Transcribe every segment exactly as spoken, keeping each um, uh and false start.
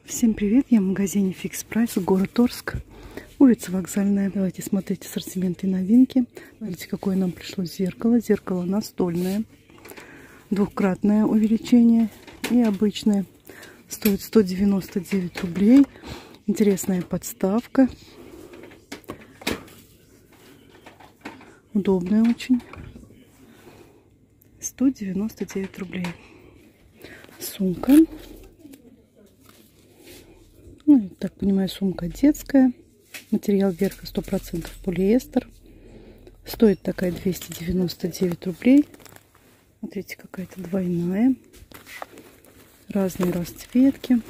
Всем привет! Я в магазине Fix Price, город Орск, улица Вокзальная. Давайте смотреть ассортимент и новинки. Смотрите, какое нам пришло зеркало. Зеркало настольное, двухкратное увеличение и обычное. Стоит сто девяносто девять рублей. Интересная подставка. Удобная очень. сто девяносто девять рублей. Сумка. Ну, так понимаю, сумка детская. Материал верха сто процентов полиэстер. Стоит такая двести девяносто девять рублей. Смотрите, какая-то двойная. Разные расцветки.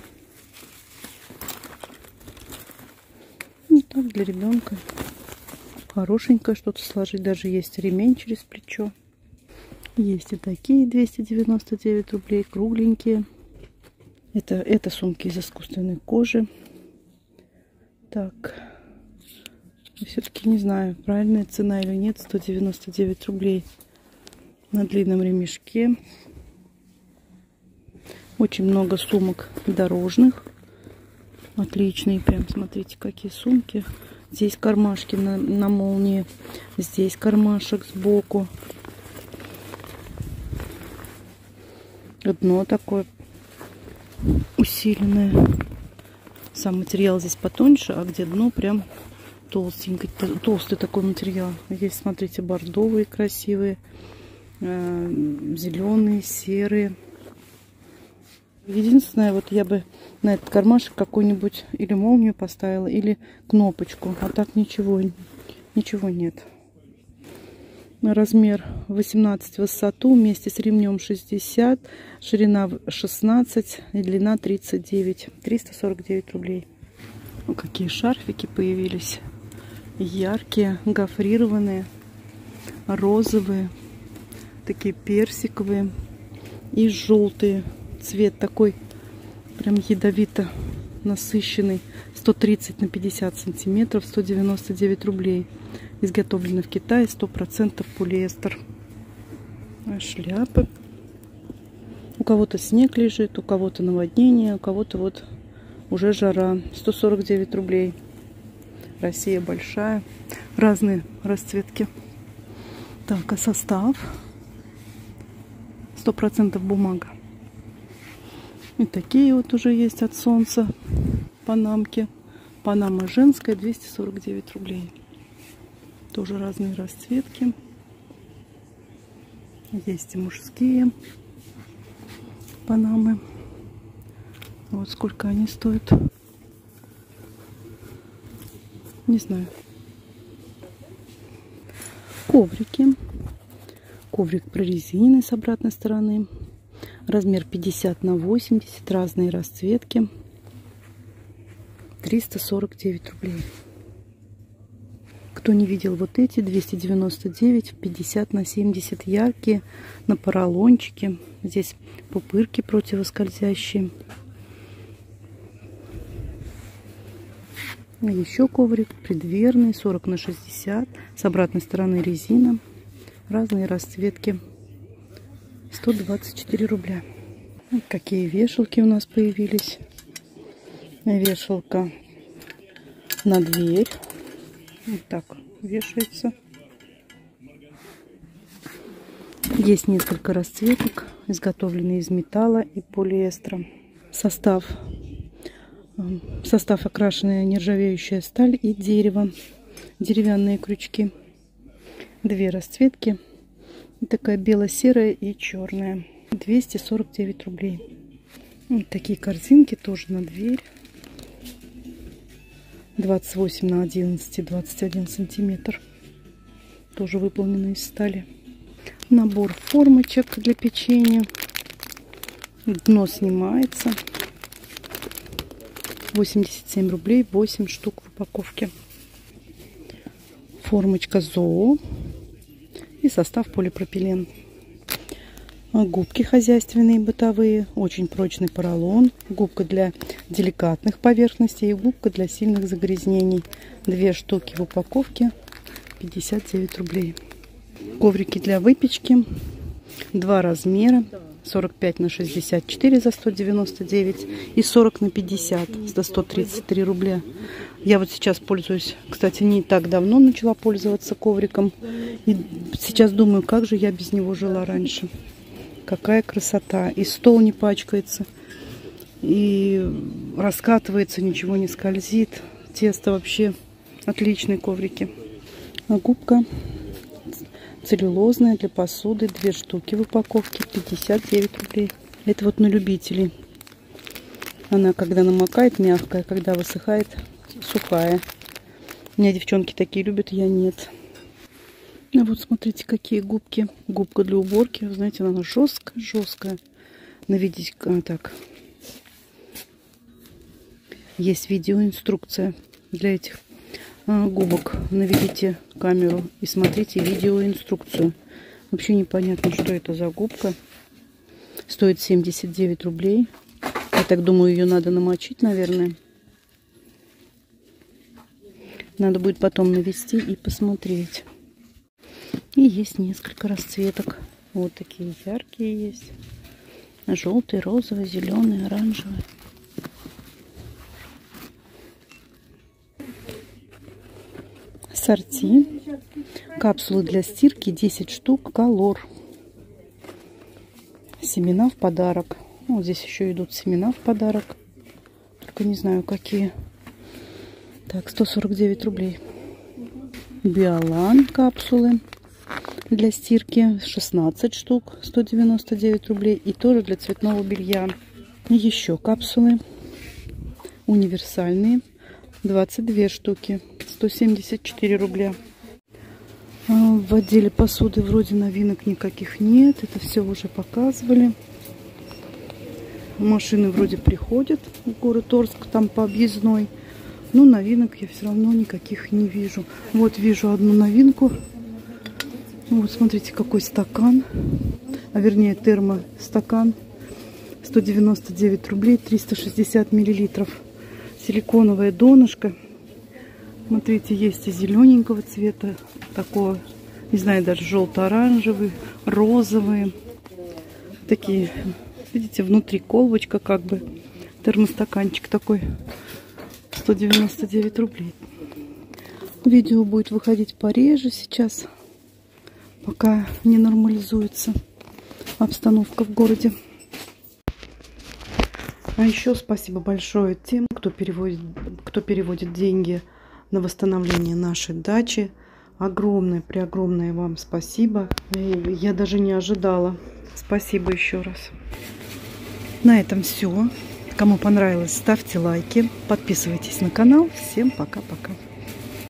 Ну, так для ребенка. Хорошенькое что-то сложить. Даже есть ремень через плечо. Есть и такие двести девяносто девять рублей. Кругленькие. Это, это сумки из искусственной кожи. Так. Все-таки не знаю, правильная цена или нет. сто девяносто девять рублей. На длинном ремешке. Очень много сумок дорожных. Отличные. Прям смотрите, какие сумки. Здесь кармашки на, на молнии. Здесь кармашек сбоку. Дно такое усиленное. Сам материал здесь потоньше, а где дно прям толстенький, толстый такой материал. Здесь, смотрите, бордовые красивые, э, зеленые, серые. Единственное, вот я бы на этот кармашек какую-нибудь или молнию поставила, или кнопочку. А так ничего, ничего нет. Размер восемнадцать в высоту, вместе с ремнем шестьдесят, ширина шестнадцать и длина тридцать девять. триста сорок девять рублей. Ну, какие шарфики появились. Яркие, гофрированные, розовые, такие персиковые и желтые. Цвет такой прям ядовито насыщенный. сто тридцать на пятьдесят сантиметров, сто девяносто девять рублей. Изготовлено в Китае, сто процентов полиэстер. Шляпы. У кого-то снег лежит, у кого-то наводнение, у кого-то вот уже жара. сто сорок девять рублей. Россия большая. Разные расцветки. Так, а состав? сто процентов бумага. И такие вот уже есть от солнца панамки. Панама женская, двести сорок девять рублей. Тоже разные расцветки. Есть и мужские панамы. Вот сколько они стоят. Не знаю. Коврики. Коврик прорезиненный с обратной стороны. Размер пятьдесят на восемьдесят. Разные расцветки. триста сорок девять рублей. Кто не видел вот эти, двести девяносто девять, пятьдесят на семьдесят, яркие, на поролончике. Здесь пупырки противоскользящие. Еще коврик предверный, сорок на шестьдесят, с обратной стороны резина. Разные расцветки. сто двадцать четыре рубля. Вот какие вешалки у нас появились. Вешалка на дверь. Вот так вешается. Есть несколько расцветок, изготовленные из металла и полиэстера. Состав. Состав окрашенная нержавеющая сталь и дерево. Деревянные крючки. Две расцветки. Такая бело-серая и черная. двести сорок девять рублей. Вот такие корзинки тоже на дверь. двадцать восемь на одиннадцать, двадцать один сантиметр. Тоже выполнены из стали. Набор формочек для печенья. Дно снимается. восемьдесят семь рублей, восемь штук в упаковке. Формочка зоо. И состав полипропилен. Губки хозяйственные, бытовые. Очень прочный поролон. Губка для деликатных поверхностей и губка для сильных загрязнений. Две штуки в упаковке. пятьдесят девять рублей. Коврики для выпечки. Два размера. сорок пять на шестьдесят четыре за сто девяносто девять и сорок на пятьдесят за сто тридцать три рубля. Я вот сейчас пользуюсь, кстати, не так давно начала пользоваться ковриком. И сейчас думаю, как же я без него жила раньше. Какая красота. И стол не пачкается, и раскатывается, ничего не скользит. Тесто вообще отличные коврики. А губка целлюлозная для посуды, две штуки в упаковке, пятьдесят девять рублей. Это вот на любителей. Она когда намокает, мягкая, когда высыхает, сухая. У меня девчонки такие любят, я нет. А вот смотрите, какие губки. Губка для уборки. Вы знаете, она жесткая, жесткая. Наведите так. Есть видеоинструкция для этих а, губок. Наведите камеру и смотрите видеоинструкцию. Вообще непонятно, что это за губка. Стоит семьдесят девять рублей. Я так думаю, ее надо намочить, наверное. Надо будет потом навести и посмотреть. И есть несколько расцветок. Вот такие яркие есть. Желтый, розовый, зеленый, оранжевый. Ассорти. Капсулы для стирки десять штук. Колор. Семена в подарок. Вот здесь еще идут семена в подарок. Только не знаю, какие. Так, сто сорок девять рублей. Биолан капсулы для стирки. шестнадцать штук. сто девяносто девять рублей. И тоже для цветного белья. И еще капсулы. Универсальные. двадцать две штуки. сто семьдесят четыре рубля. В отделе посуды вроде новинок никаких нет. Это все уже показывали. Машины вроде приходят в город Орск, там по объездной. Но новинок я все равно никаких не вижу. Вот вижу одну новинку. Вот смотрите, какой стакан. А вернее термостакан. сто девяносто девять рублей, триста шестьдесят миллилитров. Силиконовое донышко. Смотрите, есть и зелененького цвета, такого, не знаю, даже желто-оранжевый, розовые. Такие, видите, внутри колбочка как бы. Термостаканчик такой. сто девяносто девять рублей. Видео будет выходить пореже сейчас, пока не нормализуется обстановка в городе. А еще спасибо большое тем, кто переводит, кто переводит деньги на восстановление нашей дачи. Огромное, преогромное вам спасибо. Я даже не ожидала. Спасибо еще раз. На этом все. Кому понравилось, ставьте лайки, подписывайтесь на канал. Всем пока-пока.